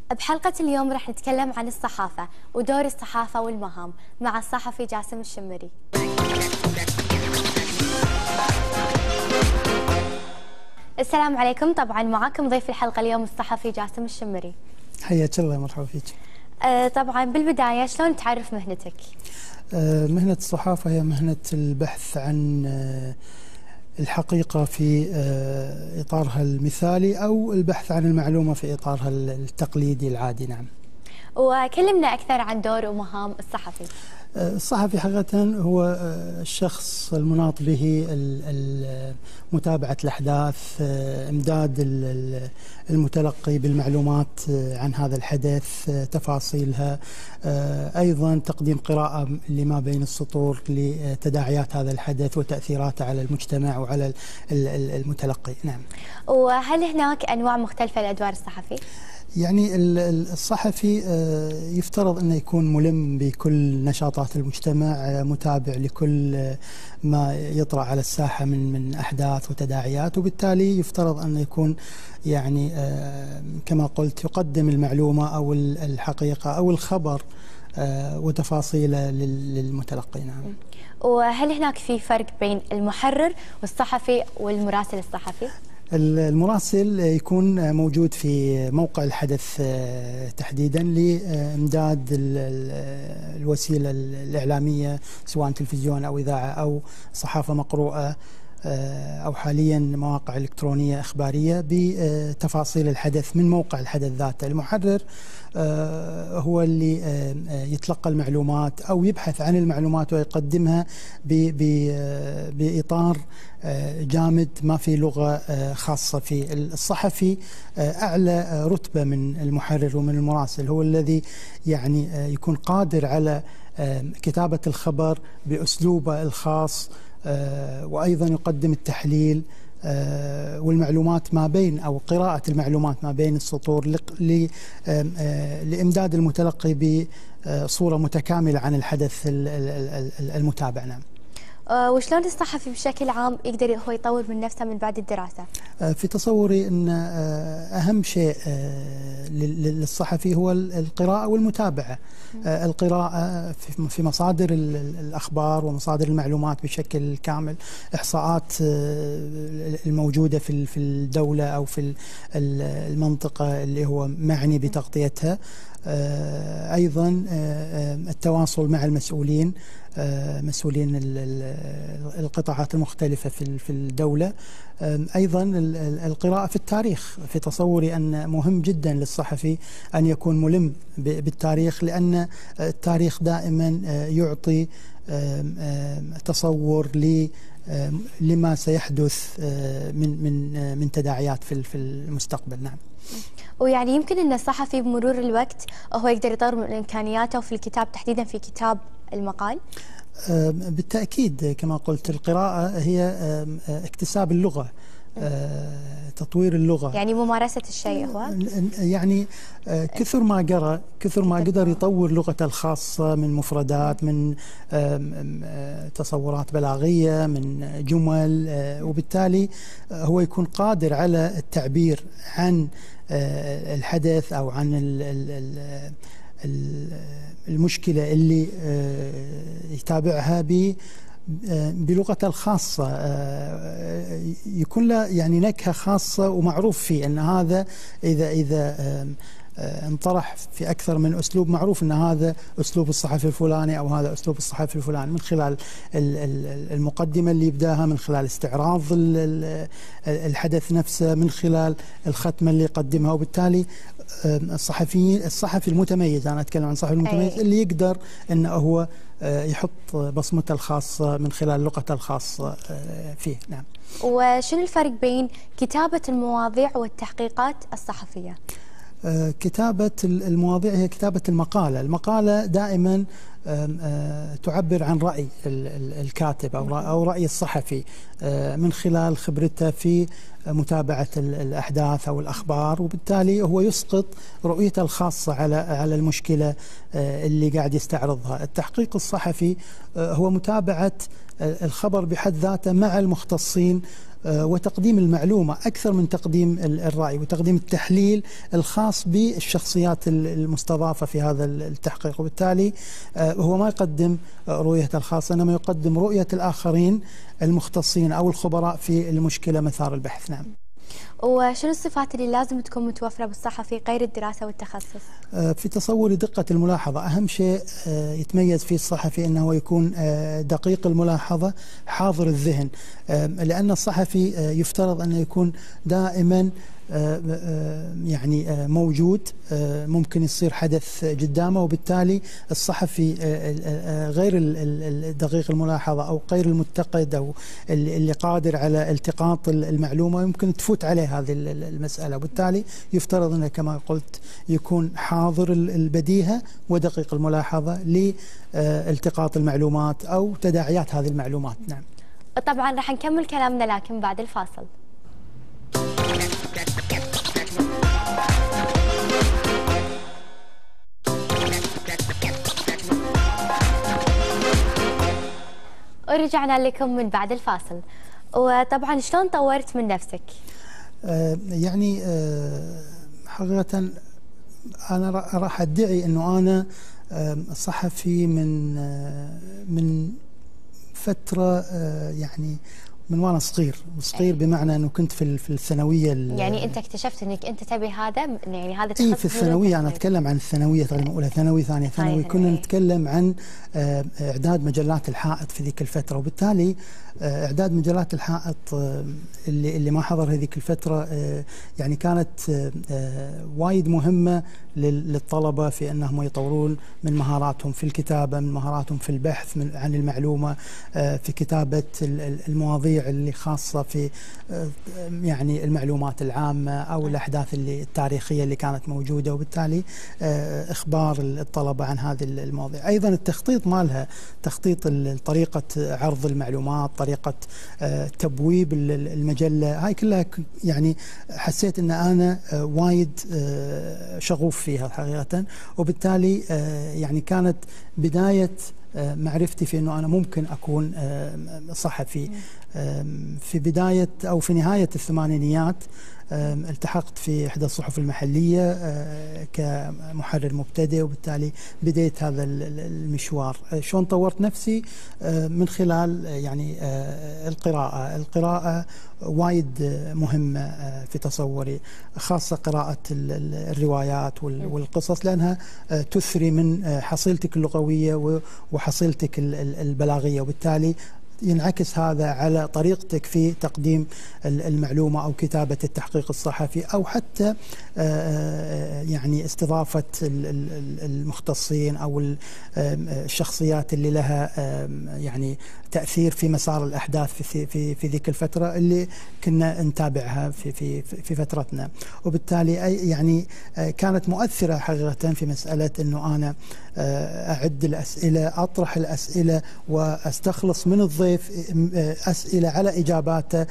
بحلقة اليوم راح نتكلم عن الصحافة ودور الصحافة والمهام مع الصحفي جاسم الشمري. السلام عليكم. طبعا معاكم ضيف الحلقة اليوم الصحفي جاسم الشمري. حياك الله، مرحبا فيك. طبعا بالبداية شلون تعرف مهنتك؟ مهنة الصحافة هي مهنة البحث عن الحقيقة في إطارها المثالي أو البحث عن المعلومة في إطارها التقليدي العادي. نعم. وكلمنا أكثر عن دور ومهام الصحفي. الصحفي حقيقة هو الشخص المناط به متابعة الأحداث، إمداد المتلقي بالمعلومات عن هذا الحدث، تفاصيلها، أيضا تقديم قراءة لما بين السطور لتداعيات هذا الحدث وتأثيراته على المجتمع وعلى المتلقي. نعم. وهل هناك أنواع مختلفة لأدوار الصحفي؟ يعني الصحفي يفترض أنه يكون ملم بكل نشاطات المجتمع، متابع لكل ما يطرأ على الساحة من أحداث وتداعيات، وبالتالي يفترض أنه يكون يعني كما قلت يقدم المعلومة أو الحقيقة أو الخبر وتفاصيله للمتلقي. نعم. وهل هناك في فرق بين المحرر والصحفي والمراسل الصحفي؟ المراسل يكون موجود في موقع الحدث تحديدا لإمداد الوسيلة الإعلامية، سواء تلفزيون أو إذاعة أو صحافة مقروءة أو حاليا مواقع إلكترونية إخبارية بتفاصيل الحدث من موقع الحدث ذاته. المحرر هو اللي يتلقى المعلومات أو يبحث عن المعلومات ويقدمها بإطار جامد، ما في لغة خاصة فيه. الصحفي أعلى رتبة من المحرر ومن المراسل، هو الذي يعني يكون قادر على كتابة الخبر بأسلوبه الخاص، وأيضا يقدم التحليل والمعلومات ما بين أو قراءة المعلومات ما بين السطور لإمداد المتلقي بصورة متكاملة عن الحدث المتابع. نعم. وشلون الصحفي بشكل عام يقدر هو يطور من نفسه من بعد الدراسة؟ في تصوري أن أهم شيء للصحفي هو القراءة والمتابعة. القراءة في مصادر الأخبار ومصادر المعلومات بشكل كامل، إحصاءات الموجودة في الدولة أو في المنطقة اللي هو معني بتغطيتها، أيضا التواصل مع المسؤولين، مسؤولين القطاعات المختلفة في الدولة، أيضا القراءة في التاريخ. في تصوري أن مهم جدا للصحفي أن يكون ملم بالتاريخ، لأن التاريخ دائما يعطي تصور لما سيحدث من تداعيات في المستقبل. نعم. ويعني يمكن أن الصحفي بمرور الوقت هو يقدر يطور من إمكانياته في الكتاب، تحديدا في كتاب المقال. بالتأكيد كما قلت، القراءة هي اكتساب اللغة، تطوير اللغة، يعني ممارسة الشيء. هو يعني كثر ما قرأ كثر ما قدر يطور لغته الخاصة من مفردات، من تصورات بلاغية، من جمل، وبالتالي هو يكون قادر على التعبير عن الحدث أو عن المشكلة اللي يتابعها بلغته الخاصة، يكون له يعني نكهة خاصة ومعروف فيه أن هذا إذا انطرح في أكثر من أسلوب، معروف أن هذا أسلوب الصحفي الفلاني أو هذا أسلوب الصحفي الفلاني، من خلال المقدمة اللي يبداها، من خلال استعراض الحدث نفسه، من خلال الختمة اللي يقدمها. وبالتالي الصحفي المتميز، أنا أتكلم عن الصحفي المتميز اللي يقدر أنه هو يحط بصمته الخاصة من خلال لغته الخاصة فيه. نعم. وشنو الفرق بين كتابة المواضيع والتحقيقات الصحفية؟ كتابة المواضيع هي كتابة المقالة. المقالة دائما تعبر عن رأي الكاتب أو رأي الصحفي من خلال خبرته في متابعة الأحداث أو الأخبار، وبالتالي هو يسقط رؤيته الخاصة على المشكلة اللي قاعد يستعرضها. التحقيق الصحفي هو متابعة الخبر بحد ذاته مع المختصين، وتقديم المعلومة أكثر من تقديم الرأي، وتقديم التحليل الخاص بالشخصيات المستضافة في هذا التحقيق. وبالتالي هو ما يقدم رؤيته الخاصة، إنما يقدم رؤية الآخرين المختصين أو الخبراء في المشكلة مثار البحث. نعم. وشنو الصفات اللي لازم تكون متوفرة بالصحفي غير الدراسة والتخصص؟ في تصوري دقة الملاحظة أهم شيء يتميز فيه الصحفي، أنه يكون دقيق الملاحظة حاضر الذهن، لأن الصحفي يفترض أنه يكون دائما يعني موجود، ممكن يصير حدث قدامه، وبالتالي الصحفي غير دقيق الملاحظة أو غير المتقد أو اللي قادر على التقاط المعلومة يمكن تفوت عليه هذه المسألة، وبالتالي يفترض أنه كما قلت يكون حاضر البديهة ودقيق الملاحظة لالتقاط المعلومات أو تداعيات هذه المعلومات. نعم. طبعا راح نكمل كلامنا لكن بعد الفاصل. ورجعنا لكم من بعد الفاصل. وطبعا شلون طورت من نفسك؟ يعني حقيقة أنا راح أدعي أنه أنا صحفي من فترة، يعني من وانا صغير بمعنى انه كنت في الثانويه. يعني انت اكتشفت انك انت تبي هذا، يعني هذا التخصص؟ في الثانويه، انا اتكلم عن الثانويه تقريبا اولى ثانوي ثانيه ثانوي، كنا نتكلم عن اعداد مجلات الحائط في ذيك الفتره، وبالتالي اعداد مجلات الحائط اللي ما حضر هذيك الفتره يعني كانت وايد مهمه للطلبه في انهم يطورون من مهاراتهم في الكتابه، من مهاراتهم في البحث عن المعلومه، في كتابه المواضيع اللي خاصه في يعني المعلومات العامه او الاحداث التاريخيه اللي كانت موجوده، وبالتالي اخبار الطلبه عن هذه المواضيع. ايضا التخطيط مالها، تخطيط طريقه عرض المعلومات، طريقه تبويب المجله، هاي كلها يعني حسيت ان انا وايد شغوف فيها حقيقه، وبالتالي يعني كانت بدايه معرفتي في أنه أنا ممكن أكون صحفي. في بداية أو في نهاية الثمانينيات التحقت في إحدى الصحف المحلية كمحرر مبتدئ، وبالتالي بديت هذا المشوار. شلون طورت نفسي؟ من خلال يعني القراءة وايد مهمة في تصوري، خاصة قراءة الروايات والقصص، لأنها تثري من حصيلتك اللغوية وحصيلتك البلاغية، وبالتالي ينعكس هذا على طريقتك في تقديم المعلومة أو كتابة التحقيق الصحفي، أو حتى يعني استضافة المختصين أو الشخصيات اللي لها يعني تأثير في مسار الأحداث في ذيك الفترة اللي كنا نتابعها في فترتنا. وبالتالي يعني كانت مؤثرة حقيقة في مسألة أنه أنا أعد الأسئلة، أطرح الأسئلة وأستخلص من الضيف أسئلة على إجاباته،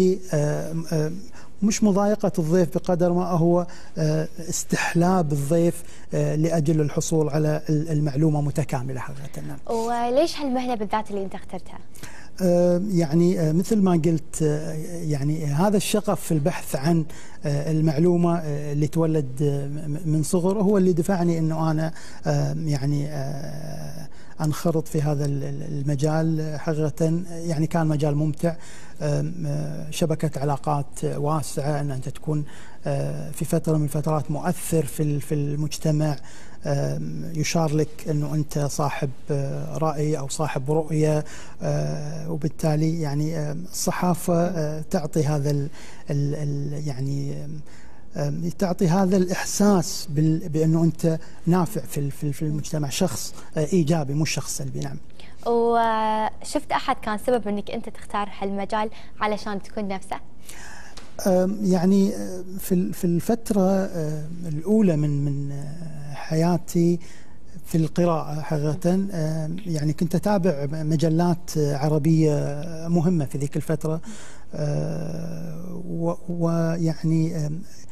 مش مضايقة الضيف بقدر ما هو استحلاب الضيف لأجل الحصول على المعلومة متكاملة حقيقة. وليش هالمهنة بالذات اللي أنت اخترتها؟ يعني مثل ما قلت، يعني هذا الشغف في البحث عن المعلومة اللي تولد من صغر هو اللي دفعني أنه أنا يعني أنخرط في هذا المجال حقيقة. يعني كان مجال ممتع، شبكة علاقات واسعة، أن أنت تكون في فترة من الفترات مؤثر في المجتمع، يشار لك أنه أنت صاحب رأي أو صاحب رؤية، وبالتالي يعني الصحافة تعطي هذا يعني تعطي هذا الإحساس بأنه أنت نافع في المجتمع، شخص إيجابي مش شخص سلبي. نعم. وشفت أحد كان سبب أنك أنت تختار هالمجال علشان تكون نفسه؟ يعني في الفترة الأولى من حياتي في القراءة حقيقة، يعني كنت أتابع مجلات عربية مهمة في ذيك الفترة، ويعني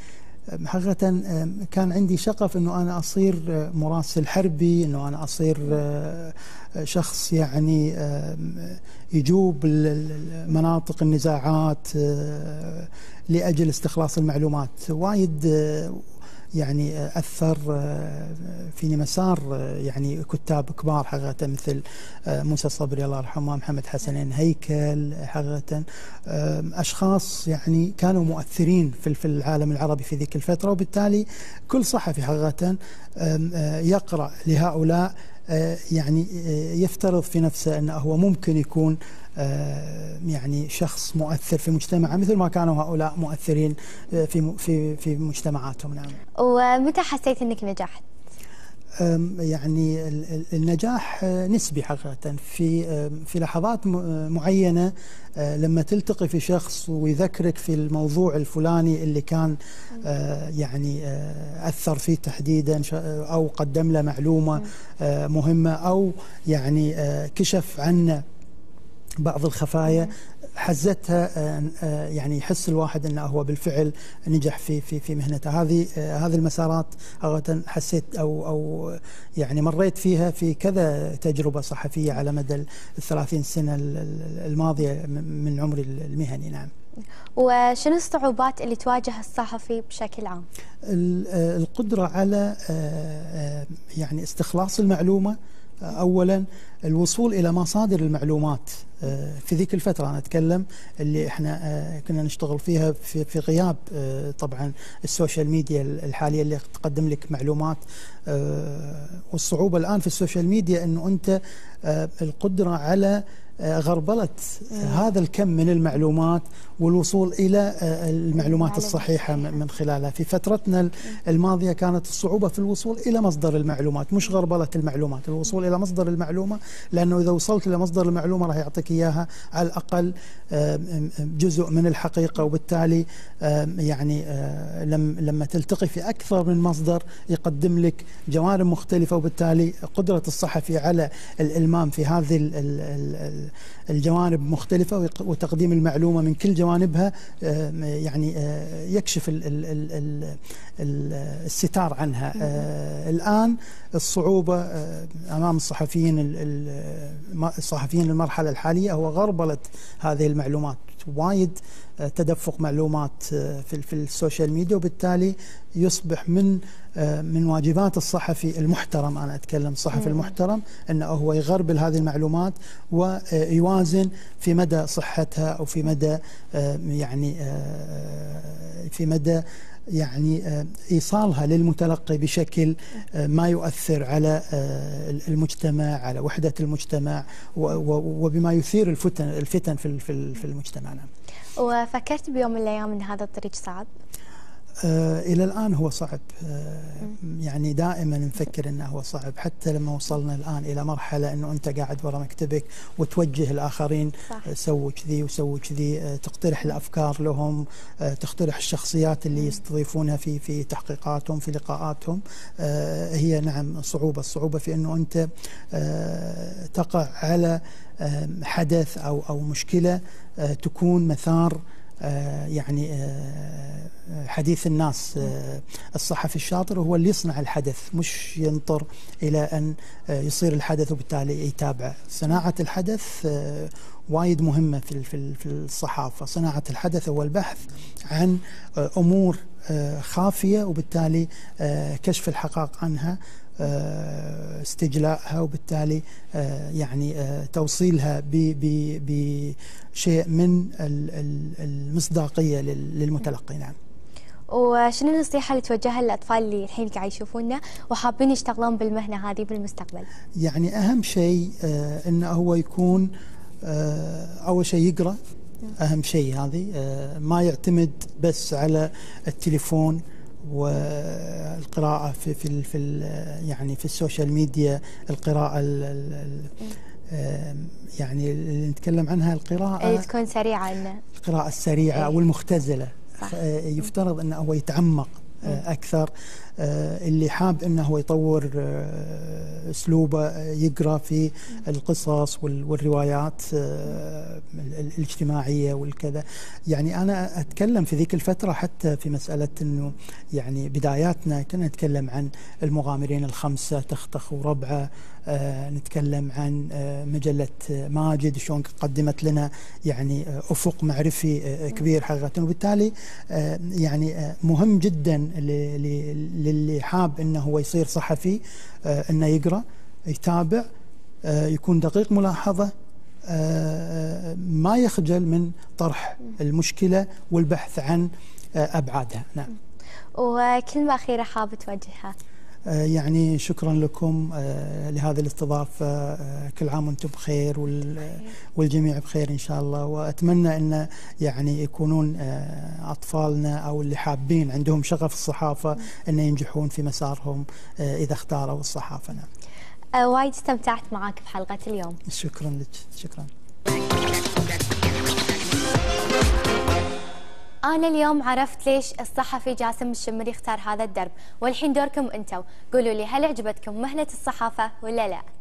حقيقة كان عندي شغف أنه أنا أصير مراسل حربي، أنه أنا أصير شخص يعني يجوب مناطق النزاعات لأجل استخلاص المعلومات. وايد يعني أثر فيني مسار يعني كتاب كبار حقيقة مثل موسى صبري الله يرحمه، محمد حسنين هيكل، حقيقة أشخاص يعني كانوا مؤثرين في العالم العربي في ذيك الفترة. وبالتالي كل صحفي حقيقة يقرأ لهؤلاء يعني يفترض في نفسه أنه هو ممكن يكون يعني شخص مؤثر في مجتمعه مثل ما كانوا هؤلاء مؤثرين في مجتمعاتهم. نعم. ومتى حسيت أنك نجحت؟ يعني النجاح نسبي حقيقة في لحظات معينة، لما تلتقي في شخص ويذكرك في الموضوع الفلاني اللي كان يعني أثر فيه تحديدا، أو قدم له معلومة مهمة، أو يعني كشف عنه بعض الخفايا حزتها، يعني يحس الواحد انه هو بالفعل نجح في مهنته. هذه المسارات حسيت او يعني مريت فيها في كذا تجربه صحفيه على مدى ال30 سنه الماضيه من عمري المهني. نعم. وشنو الصعوبات اللي تواجه الصحفي بشكل عام؟ القدره على يعني استخلاص المعلومه اولا، الوصول الى مصادر المعلومات. في ذيك الفتره انا اتكلم اللي احنا كنا نشتغل فيها في غياب طبعا السوشيال ميديا الحاليه اللي تقدم لك معلومات. والصعوبه الان في السوشيال ميديا انه انت القدره على غربلة هذا الكم من المعلومات والوصول إلى المعلومات الصحيحة من خلالها. في فترتنا الماضية كانت الصعوبة في الوصول إلى مصدر المعلومات، مش غربلة المعلومات، الوصول إلى مصدر المعلومة، لأنه إذا وصلت إلى مصدر المعلومة راح يعطيك إياها على الأقل جزء من الحقيقة. وبالتالي يعني لما تلتقي في أكثر من مصدر يقدم لك جوانب مختلفة، وبالتالي قدرة الصحفي على الإلمام في هذه الجوانب مختلفة وتقديم المعلومة من كل جوانبها يعني يكشف الستار عنها. الآن الصعوبة أمام الصحفيين المرحلة الحالية هو غربلة هذه المعلومات. وايد تدفق معلومات في السوشيال ميديا، وبالتالي يصبح من واجبات الصحفي المحترم، أنا أتكلم الصحفي المحترم، أنه هو يغربل هذه المعلومات ويوازن في مدى صحتها أو في مدى يعني إيصالها للمتلقي بشكل ما يؤثر على المجتمع، على وحدة المجتمع، وبما يثير الفتن في المجتمع. نعم. وفكرت بيوم من الأيام أن هذا الطريق صعب؟ إلى الآن هو صعب. يعني دائما نفكر أنه هو صعب، حتى لما وصلنا الآن إلى مرحلة أنه أنت قاعد وراء مكتبك وتوجه الآخرين سووا كذي وسووا كذي، تقترح الأفكار لهم، تقترح الشخصيات اللي يستضيفونها في تحقيقاتهم في لقاءاتهم. هي نعم الصعوبة في أنه أنت تقع على حدث أو مشكلة تكون مثار يعني حديث الناس. الصحفي الشاطر هو اللي يصنع الحدث، مش ينطر إلى أن يصير الحدث وبالتالي يتابعه. صناعة الحدث وايد مهمة في الصحافة. صناعة الحدث هو البحث عن أمور خافية، وبالتالي كشف الحقائق عنها، استجلاءها، وبالتالي يعني توصيلها بشيء من المصداقية للمتلقي. نعم. وشنو النصيحة اللي توجهها للأطفال اللي الحين قاعد يشوفونا وحابين يشتغلون بالمهنة هذه بالمستقبل؟ يعني أهم شيء إنه هو يكون أول شيء يقرأ. أهم شيء هذه، ما يعتمد بس على التليفون والقراءة في يعني في السوشيال ميديا. القراءة يعني اللي نتكلم عنها القراءة اللي تكون سريعة، القراءة السريعة أو المختزلة. يفترض أنه هو يتعمق أكثر. اللي حاب أنه هو يطور أسلوبه يقرأ في القصص والروايات الاجتماعية والكذا. يعني أنا أتكلم في ذيك الفترة حتى في مسألة أنه يعني بداياتنا كنا نتكلم عن المغامرين الخمسة، تختخ وربعه، نتكلم عن مجلة ماجد شلون قدمت لنا يعني أفق معرفي كبير حقيقة. وبالتالي يعني مهم جدا للي حاب أنه هو يصير صحفي أنه يقرأ، يتابع، يكون دقيق ملاحظة، ما يخجل من طرح المشكلة والبحث عن أبعادها. نعم. وكلمة أخيرة حابة توجهها؟ يعني شكرا لكم لهذه الاستضافة. كل عام وانتم بخير والجميع بخير إن شاء الله. وأتمنى أن يعني يكونون أطفالنا أو اللي حابين عندهم شغف الصحافة أن ينجحون في مسارهم إذا اختاروا الصحافة. نعم. وايد استمتعت معك بحلقة اليوم. شكرا لك. شكرا. أنا اليوم عرفت ليش الصحفي جاسم الشمري اختار هذا الدرب، والحين دوركم أنتم، قولوا لي هل عجبتكم مهنة الصحافة ولا لا؟